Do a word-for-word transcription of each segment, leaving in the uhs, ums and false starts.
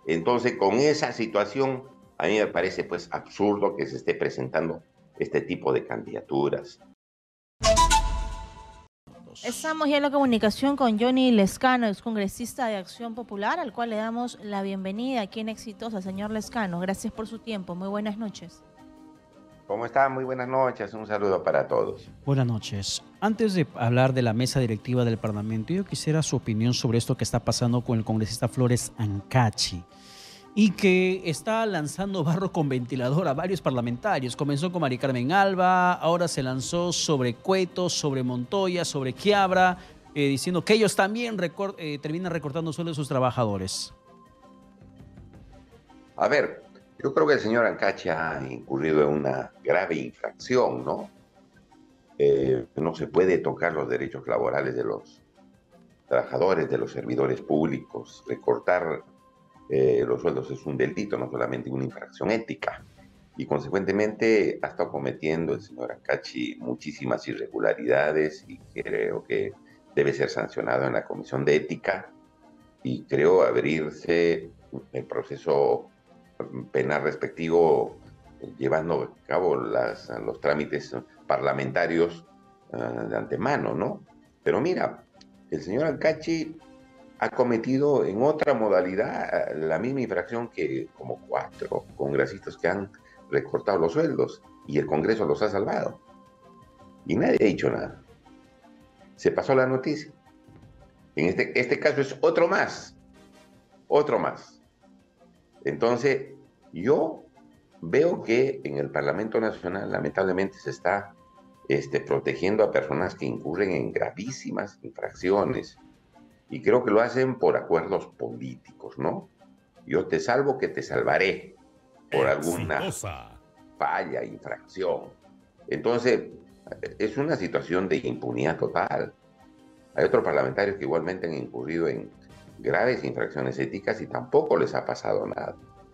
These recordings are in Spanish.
Entonces, con esa situación, a mí me parece pues absurdo que se esté presentando este tipo de candidaturas. Estamos ya en la comunicación con Johnny Lescano, ex congresista de Acción Popular, al cual le damos la bienvenida aquí en Exitosa. Señor Lescano, gracias por su tiempo. Muy buenas noches. ¿Cómo están? Muy buenas noches. Un saludo para todos. Buenas noches. Antes de hablar de la mesa directiva del Parlamento, yo quisiera su opinión sobre esto que está pasando con el congresista Flores Ancachi y que está lanzando barro con ventilador a varios parlamentarios. Comenzó con Mari Carmen Alba, ahora se lanzó sobre Cueto, sobre Montoya, sobre Quiabra, eh, diciendo que ellos también recor eh, terminan recortando sueldos de sus trabajadores. A ver, yo creo que el señor Ancachi ha incurrido en una grave infracción, ¿no? Eh, no se puede tocar los derechos laborales de los trabajadores, de los servidores públicos. Recortar eh, los sueldos es un delito, no solamente una infracción ética. Y consecuentemente ha estado cometiendo el señor Ancachi muchísimas irregularidades y creo que debe ser sancionado en la Comisión de Ética y creo abrirse el proceso penal respectivo, llevando a cabo las, los trámites parlamentarios uh, de antemano, ¿no? Pero mira, el señor Ancachi ha cometido en otra modalidad la misma infracción que como cuatro congresistas que han recortado los sueldos y el Congreso los ha salvado. Y nadie ha dicho nada. Se pasó la noticia. En este, este caso es otro más, otro más. Entonces, yo veo que en el Parlamento Nacional lamentablemente se está este, protegiendo a personas que incurren en gravísimas infracciones y creo que lo hacen por acuerdos políticos, ¿no? Yo te salvo que te salvaré por alguna falla, infracción. Entonces, es una situación de impunidad total. Hay otros parlamentarios que igualmente han incurrido en graves infracciones éticas y tampoco les ha pasado nada.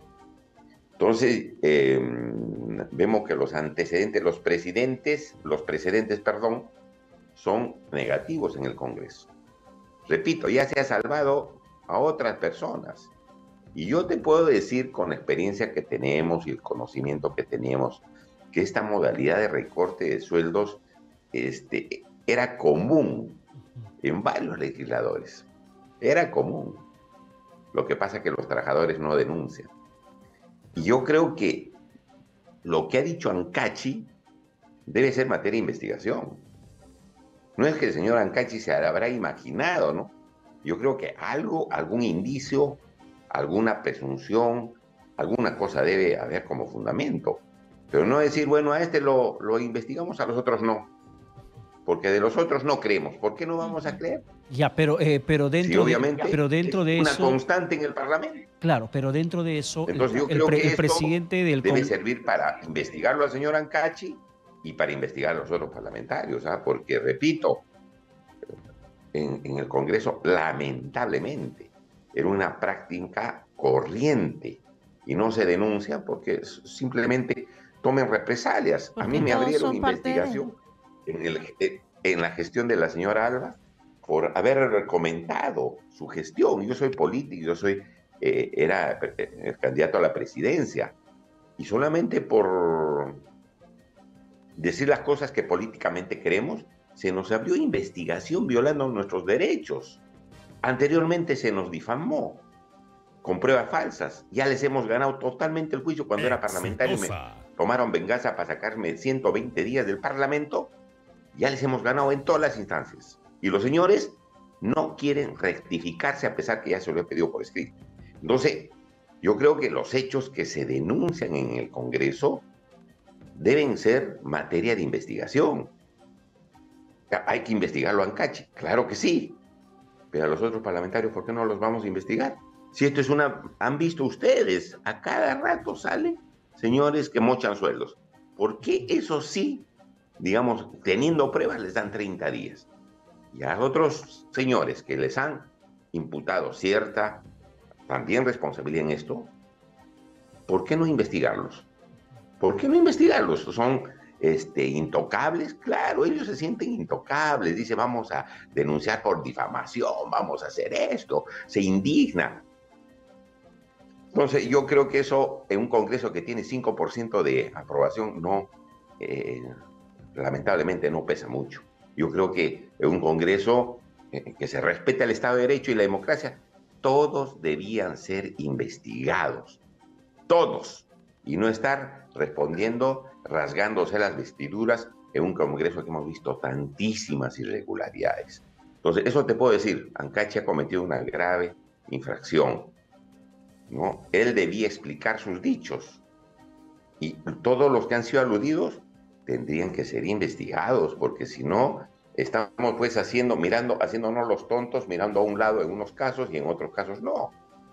Entonces, eh, vemos que los antecedentes, los precedentes, los precedentes, perdón, son negativos en el Congreso. Repito, ya se ha salvado a otras personas. Y yo te puedo decir con la experiencia que tenemos y el conocimiento que tenemos, que esta modalidad de recorte de sueldos este, era común en varios legisladores. Era común. Lo que pasa es que los trabajadores no denuncian. Y yo creo que lo que ha dicho Ancachi debe ser materia de investigación. No es que el señor Ancachi se habrá imaginado, ¿no? Yo creo que algo, algún indicio, alguna presunción, alguna cosa debe haber como fundamento. Pero no decir, bueno, a este lo, lo investigamos, a los otros no. Porque de los otros no creemos. ¿Por qué no vamos a creer? Ya, pero, eh, pero dentro, sí, obviamente, de, pero dentro de una eso... una constante en el Parlamento. Claro, pero dentro de eso, Entonces, yo el, creo el, que el presidente del debe servir para investigarlo al señor Ancachi y para investigar a los otros parlamentarios, ¿ah? Porque, repito, en, en el Congreso, lamentablemente, era una práctica corriente y no se denuncia porque simplemente tomen represalias. Porque a mí me abrieron de... investigación en, el, en la gestión de la señora Alba por haber comentado su gestión. Yo soy político, yo soy, eh, era el candidato a la presidencia y solamente por decir las cosas que políticamente queremos, se nos abrió investigación violando nuestros derechos. Anteriormente se nos difamó con pruebas falsas. Ya les hemos ganado totalmente el juicio. Cuando era parlamentario me tomaron venganza para sacarme ciento veinte días del Parlamento. Ya les hemos ganado en todas las instancias. Y los señores no quieren rectificarse a pesar que ya se lo he pedido por escrito. Entonces, yo creo que los hechos que se denuncian en el Congreso deben ser materia de investigación. ¿Hay que investigarlo a Ancachi? Claro que sí. Pero a los otros parlamentarios, ¿por qué no los vamos a investigar? Si esto es una... Han visto ustedes, a cada rato salen señores que mochan sueldos. ¿Por qué eso sí, digamos, teniendo pruebas, les dan treinta días? Y a otros señores que les han imputado cierta también responsabilidad en esto, ¿por qué no investigarlos? ¿Por qué no investigarlos? ¿Son este, intocables? Claro, ellos se sienten intocables. Dicen, vamos a denunciar por difamación, vamos a hacer esto. Se indignan. Entonces, yo creo que eso en un Congreso que tiene cinco por ciento de aprobación, no, eh, lamentablemente no pesa mucho. Yo creo que en un Congreso eh, que se respeta el Estado de Derecho y la democracia, todos debían ser investigados, todos, y no estar respondiendo, rasgándose las vestiduras en un Congreso que hemos visto tantísimas irregularidades. Entonces, eso te puedo decir, Ancachi ha cometido una grave infracción, ¿no? Él debía explicar sus dichos y todos los que han sido aludidos tendrían que ser investigados, porque si no, estamos pues haciendo, mirando, haciéndonos los tontos, mirando a un lado en unos casos y en otros casos no.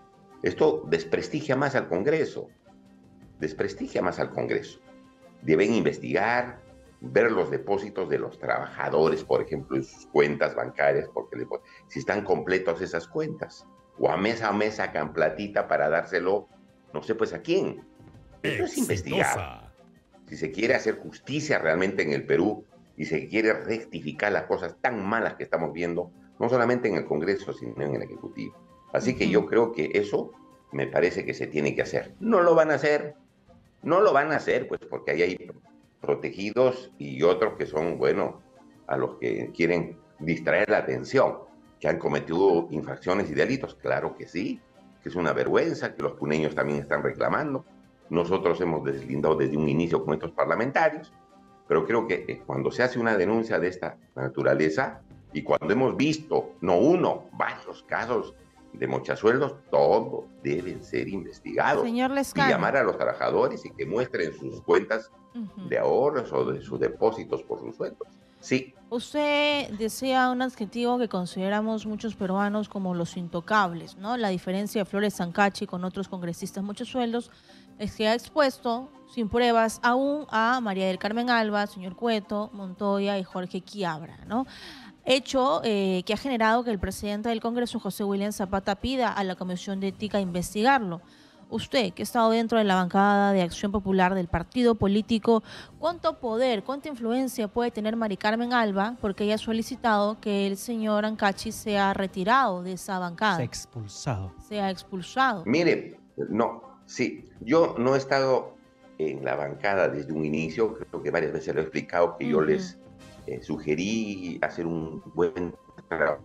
Esto desprestigia más al Congreso, desprestigia más al Congreso. Deben investigar, ver los depósitos de los trabajadores, por ejemplo, en sus cuentas bancarias, porque les, si están completos esas cuentas, o a mes a mes sacan platita para dárselo, no sé pues a quién. Eso es investigar. Si se quiere hacer justicia realmente en el Perú y se quiere rectificar las cosas tan malas que estamos viendo, no solamente en el Congreso, sino en el Ejecutivo. Así que yo creo que eso me parece que se tiene que hacer. No lo van a hacer, no lo van a hacer, pues porque ahí hay protegidos y otros que son, bueno, a los que quieren distraer la atención, que han cometido infracciones y delitos. Claro que sí, que es una vergüenza, que los puneños también están reclamando. Nosotros hemos deslindado desde un inicio con estos parlamentarios, pero creo que cuando se hace una denuncia de esta naturaleza y cuando hemos visto, no uno, varios casos de mochasueldos, todos deben ser investigados. Señor Lescano. Y llamar a los trabajadores y que muestren sus cuentas uh-huh. de ahorros o de sus depósitos por sus sueldos. Sí. Usted decía un adjetivo que consideramos muchos peruanos como los intocables, ¿no? La diferencia de Flores Ancachi con otros congresistas muchos sueldos es que ha expuesto sin pruebas aún a María del Carmen Alba, señor Cueto, Montoya y Jorge Quiabra, ¿no? Hecho eh, que ha generado que el presidente del Congreso, José William Zapata, pida a la Comisión de Ética investigarlo. Usted, que ha estado dentro de la bancada de Acción Popular del partido político, ¿cuánto poder, cuánta influencia puede tener Mari Carmen Alba? Porque ella ha solicitado que el señor Ancachi sea retirado de esa bancada. Sea expulsado. Sea expulsado. Mire, no, sí, yo no he estado en la bancada desde un inicio, creo que varias veces lo he explicado, que uh-huh. yo les eh, sugerí hacer un buen trabajo,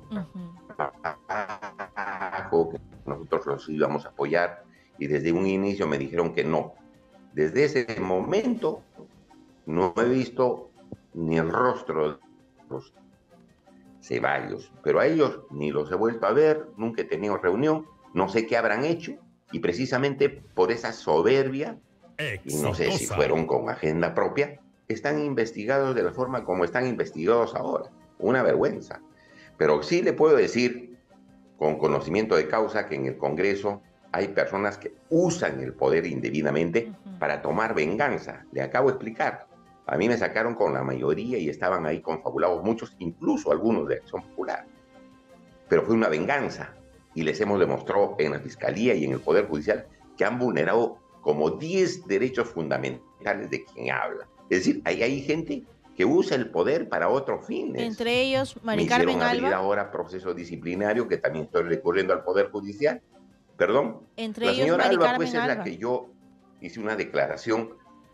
uh-huh. que nosotros los íbamos a apoyar, y desde un inicio me dijeron que no. Desde ese momento no he visto ni el rostro de los Ceballos, pero a ellos ni los he vuelto a ver, nunca he tenido reunión, no sé qué habrán hecho, y precisamente por esa soberbia, y no sé si fueron con agenda propia, están investigados de la forma como están investigados ahora. Una vergüenza. Pero sí le puedo decir, con conocimiento de causa, que en el Congreso hay personas que usan el poder indebidamente uh-huh. para tomar venganza. Le acabo de explicar. A mí me sacaron con la mayoría y estaban ahí confabulados muchos, incluso algunos de Acción Popular. Pero fue una venganza. Y les hemos demostrado en la Fiscalía y en el Poder Judicial que han vulnerado como diez derechos fundamentales de quien habla. Es decir, ahí hay gente que usa el poder para otros fines. Entre ellos, Mari Carmen Alba. Me hicieron abrir Alba. ahora proceso disciplinario, que también estoy recurriendo al Poder Judicial. Perdón, Entre la ellos, señora Mari Alba, Carmen pues, es Alba. la que yo hice una declaración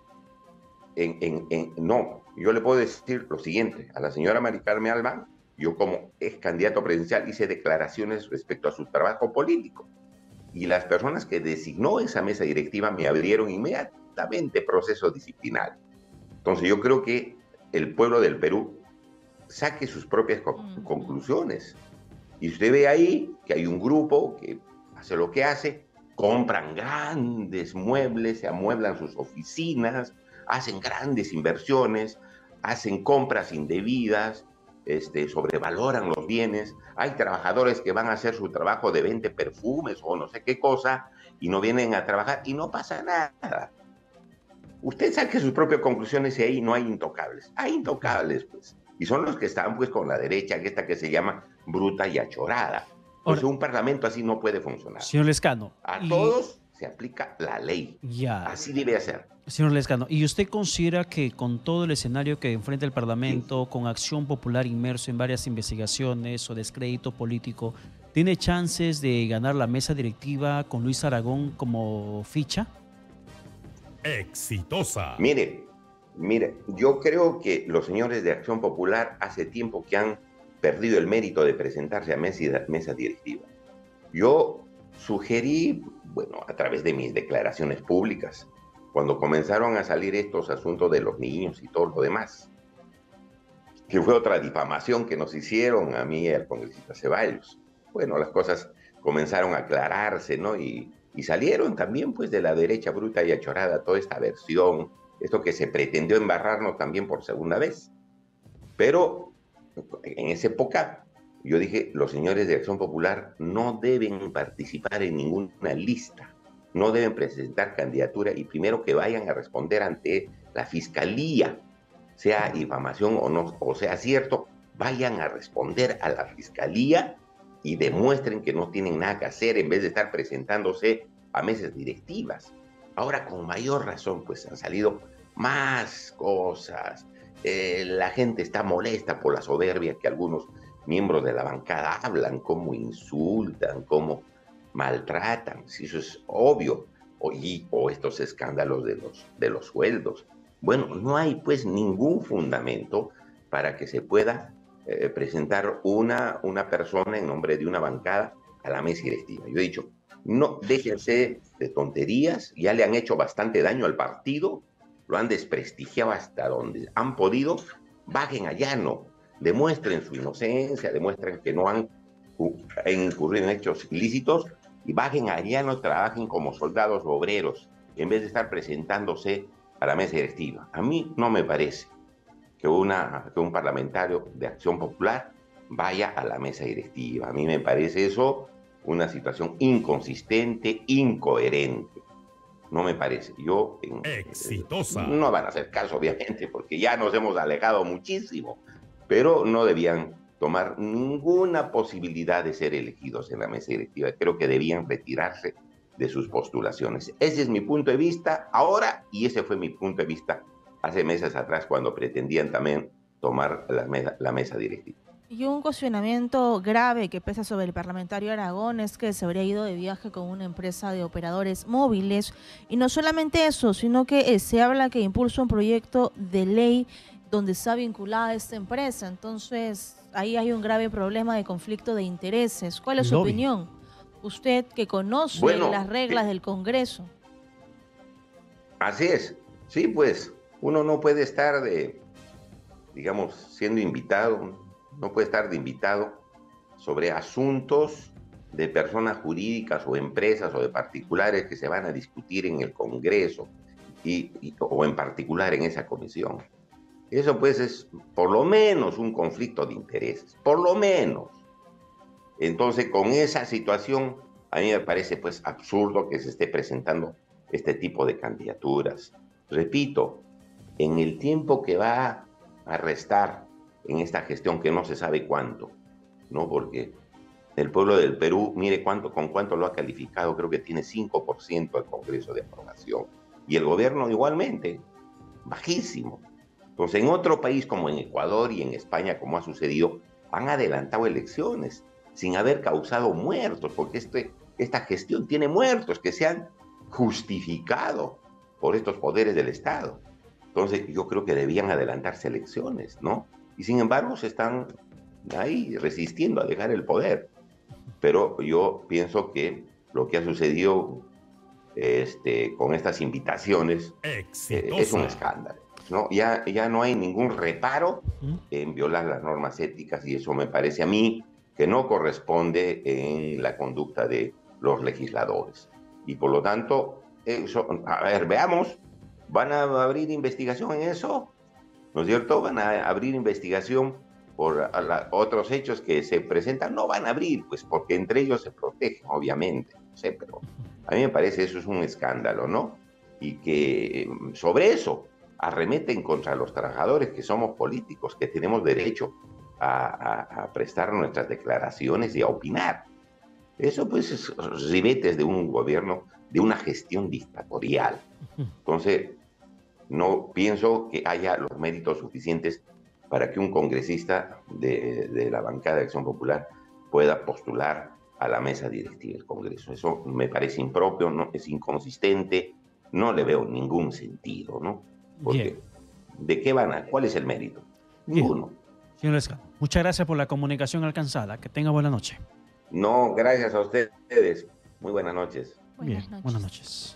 en, en, en... No, yo le puedo decir lo siguiente. A la señora Mari Carmen Alba, yo como ex candidato presidencial hice declaraciones respecto a su trabajo político. Y las personas que designó esa mesa directiva me abrieron inmediatamente proceso disciplinario. Entonces yo creo que el pueblo del Perú saque sus propias co- mm. conclusiones. Y usted ve ahí que hay un grupo que hace lo que hace, compran grandes muebles, se amueblan sus oficinas, hacen grandes inversiones, hacen compras indebidas, este, sobrevaloran los bienes. Hay trabajadores que van a hacer su trabajo de venta de perfumes o no sé qué cosa y no vienen a trabajar y no pasa nada. Usted saque sus propias conclusiones y ahí no hay intocables. Hay intocables, pues. Y son los que están, pues, con la derecha, que esta que se llama bruta y achorada. Pues un parlamento así no puede funcionar. Señor Lescano. A y... todos se aplica la ley. Ya. Así debe ser. Señor Lescano, ¿y usted considera que con todo el escenario que enfrenta el Parlamento, sí. con Acción Popular inmerso en varias investigaciones o descrédito político, ¿Tiene chances de ganar la mesa directiva con Luis Aragón como ficha? Exitosa. Mire, mire, yo creo que los señores de Acción Popular hace tiempo que han perdido el mérito de presentarse a mesa, mesa directiva. Yo sugerí, bueno, a través de mis declaraciones públicas, cuando comenzaron a salir estos asuntos de los niños y todo lo demás, que fue otra difamación que nos hicieron a mí y al congresista Ceballos. Bueno, las cosas comenzaron a aclararse, ¿no? Y, y salieron también, pues, de la derecha bruta y achorada toda esta versión, esto que se pretendió embarrarnos también por segunda vez. Pero en esa época yo dije, los señores de Acción Popular no deben participar en ninguna lista, no deben presentar candidatura y primero que vayan a responder ante la Fiscalía, sea difamación o no, o sea cierto, vayan a responder a la Fiscalía y demuestren que no tienen nada que hacer en vez de estar presentándose a mesas directivas. Ahora, con mayor razón, pues han salido más cosas. Eh, la gente está molesta por la soberbia que algunos miembros de la bancada hablan, cómo insultan, cómo maltratan, si eso es obvio, o, y, o estos escándalos de los, de los sueldos. Bueno, no hay pues ningún fundamento para que se pueda eh, presentar una, una persona en nombre de una bancada a la mesa directiva. Yo he dicho, no, déjense de tonterías, ya le han hecho bastante daño al partido, lo han desprestigiado hasta donde han podido, bajen a llano, demuestren su inocencia, demuestren que no han incurrido en hechos ilícitos y bajen a llano, trabajen como soldados obreros, en vez de estar presentándose a la mesa directiva. A mí no me parece que, una, que un parlamentario de Acción Popular vaya a la mesa directiva. A mí me parece eso una situación inconsistente, incoherente. No me parece. Yo, en, Exitosa. Eh, no van a hacer caso, obviamente, porque ya nos hemos alejado muchísimo, pero no debían tomar ninguna posibilidad de ser elegidos en la mesa directiva. Creo que debían retirarse de sus postulaciones. Ese es mi punto de vista ahora y ese fue mi punto de vista hace meses atrás cuando pretendían también tomar la mesa, la mesa directiva. Y un cuestionamiento grave que pesa sobre el parlamentario Aragón es que se habría ido de viaje con una empresa de operadores móviles. Y no solamente eso, sino que eh, se habla que impulsa un proyecto de ley donde está vinculada esta empresa. Entonces, ahí hay un grave problema de conflicto de intereses. ¿Cuál es su Lobby. opinión? Usted que conoce Bueno, las reglas eh, del Congreso. Así es. Sí, pues uno no puede estar de, digamos, siendo invitado, no puede estar de invitado sobre asuntos de personas jurídicas o empresas o de particulares que se van a discutir en el Congreso y, y, o en particular en esa comisión. Eso pues es por lo menos un conflicto de intereses, por lo menos. Entonces, con esa situación, a mí me parece pues absurdo que se esté presentando este tipo de candidaturas. Repito, en el tiempo que va a restar en esta gestión, que no se sabe cuánto, ¿no? Porque el pueblo del Perú, mire cuánto, con cuánto lo ha calificado, creo que tiene cinco por ciento del Congreso de aprobación. Y el gobierno igualmente, bajísimo. Entonces, en otro país como en Ecuador y en España, como ha sucedido, han adelantado elecciones sin haber causado muertos, porque este, esta gestión tiene muertos que se han justificado por estos poderes del Estado. Entonces, yo creo que debían adelantarse elecciones, ¿no? Y sin embargo, se están ahí resistiendo a dejar el poder. Pero yo pienso que lo que ha sucedido este, con estas invitaciones eh, es un escándalo, ¿no? Ya, ya no hay ningún reparo en violar las normas éticas y eso me parece a mí que no corresponde en la conducta de los legisladores. Y por lo tanto, eso, a ver, veamos, ¿van a abrir investigación en eso? ¿No es cierto? ¿Van a abrir investigación por la, otros hechos que se presentan? No van a abrir, pues porque entre ellos se protegen, obviamente. No sé, pero a mí me parece eso es un escándalo, ¿no? Y que sobre eso arremeten contra los trabajadores que somos políticos, que tenemos derecho a, a, a prestar nuestras declaraciones y a opinar. Eso pues es ribetes de un gobierno, de una gestión dictatorial. Entonces, no pienso que haya los méritos suficientes para que un congresista de, de la bancada de Acción Popular pueda postular a la mesa directiva del Congreso. Eso me parece impropio, ¿no? Es inconsistente, no le veo ningún sentido, ¿no? Porque, Bien. ¿de qué van a? ¿Cuál es el mérito? Bien. Ninguno. Señor Lescano, muchas gracias por la comunicación alcanzada. Que tenga buena noche. No, gracias a ustedes. Muy buenas noches. Buenas Bien, noches. buenas noches.